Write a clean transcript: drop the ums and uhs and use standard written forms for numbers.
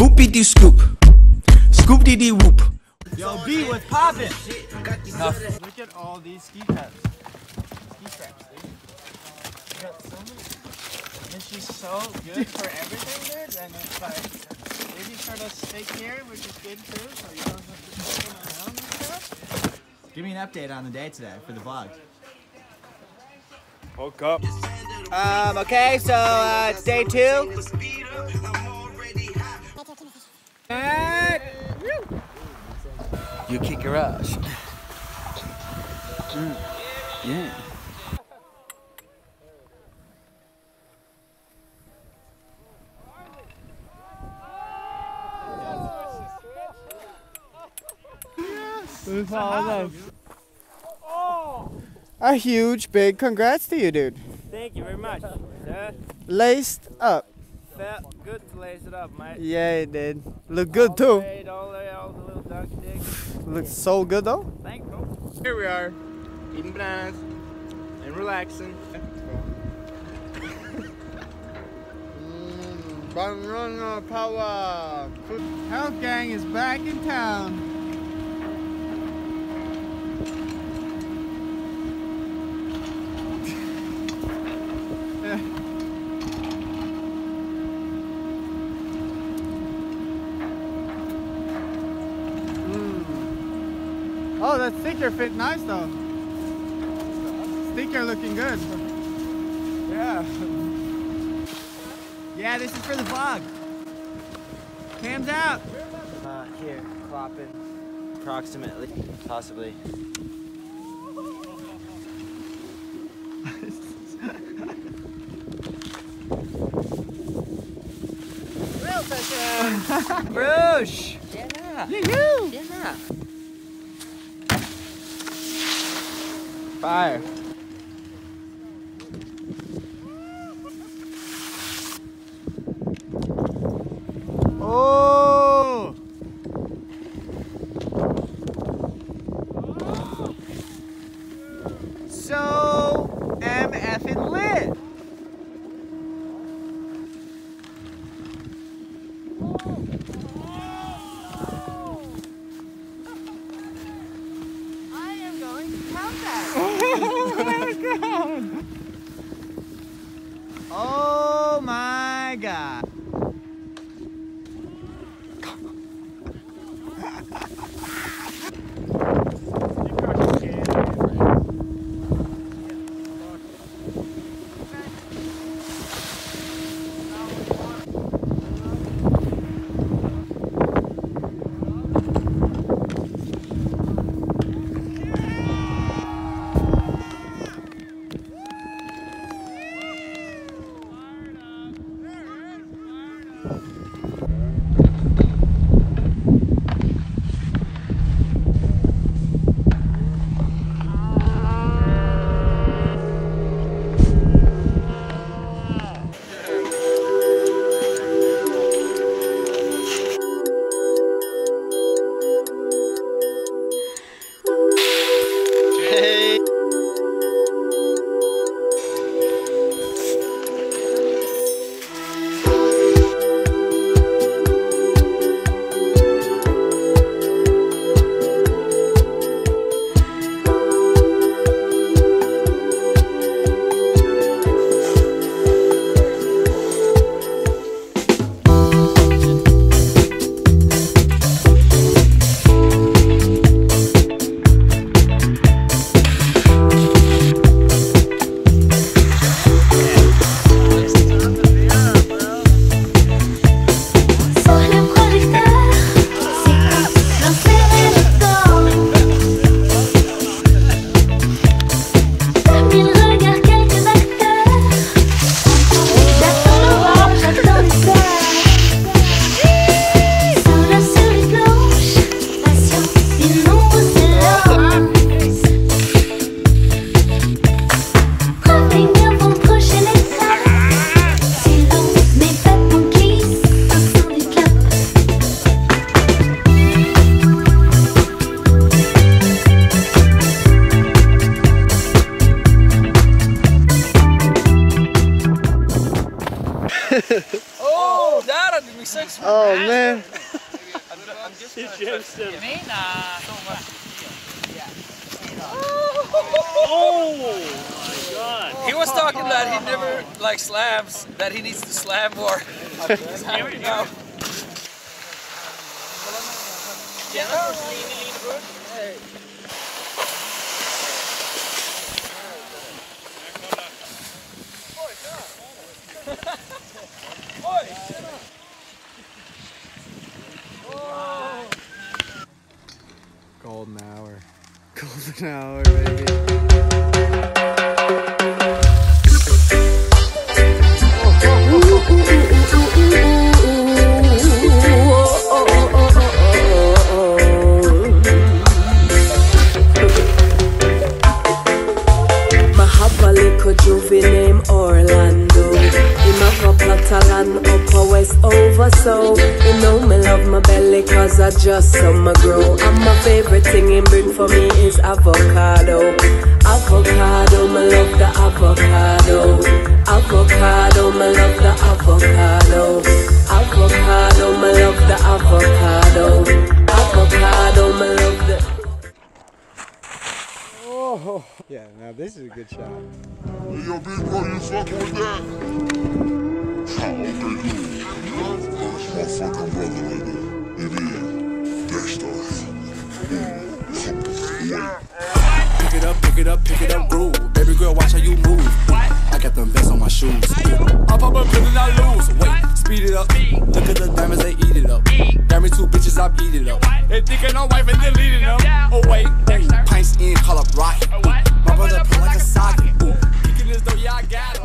Whoopie dee scoop, scoop dee dee whoop. Yo, B, what's poppin'? Look at all these ski traps. Ski straps, dude. You got so many. And she's so good for everything, dude. And it's like, maybe sort of stick here, which is good too, so you don't have to take them around and stuff. Give me an update on the day today for the vlog. Woke up. Okay, so it's day 2. You kick your ass. Yeah. A huge, big congrats to you, dude. Thank you very much. That Laced up. felt good to lace it up, mate. Yeah, it did. Look good too. All the little donkey dicks. Looks so good though. Thank you. Here we are, eating bananas and relaxing. Banana power. Health Gang is back in town. Oh, that sticker fit nice though. Sticker looking good. Yeah. Yeah, this is for the vlog. Cam's out. Here, clopping, approximately, possibly. Real touchdown. Bruce. Yeah. Yoo-hoo! Yeah. Fire. Oh! So MFing lit. I am going to count that. Oh my god. 6 for Oh Brad. man. I'm just gonna He was talking that he never like slams, that he needs to slam more. Here we go. Golden hour. Golden hour, baby. Juvie name Orlando. Him have a plot of land up a west over so he know me love my belly cause I just summer grow. And my favorite thing he bring for me is avocado. Avocado, me love the avocado. Avocado, me love the avocado. Avocado, me love the avocado. Avocado, me love the... Oh, yeah, now this is a good shot. Hey, yo, big bro, you fucking with that? Okay, cool. That's my fucking brother, nigga. It is. Dexter. Pick it up, groove. Baby girl, watch how you move. I got them vests on my shoes. I pop up, put it, I lose. Wait, speed it up. Look at the diamonds, they eat it up. Got me 2 bitches, I beat it up. They thinking I'm wife and deleting them. Oh wait, pints in, call up rocket. My brother put like a socket. Kicking this though, yeah, I got him.